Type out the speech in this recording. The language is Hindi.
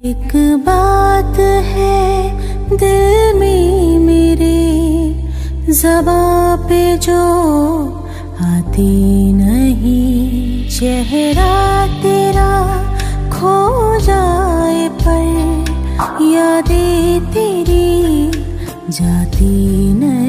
एक बात है दिल में मेरे, ज़बां पे जो आती नहीं। चेहरा तेरा खो जाए पर यादें तेरी जाती नहीं।